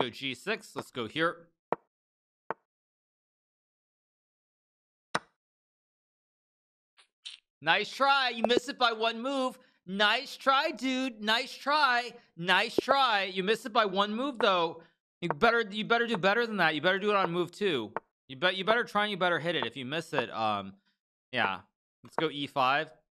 go G6. Let's go here. Nice try. You missed it by one move. Nice try, dude. Nice try. Nice try. You missed it by one move, though. You better do better than that. You better do it on move 2. You better try and you better hit it. If you miss it, yeah. Let's go E5.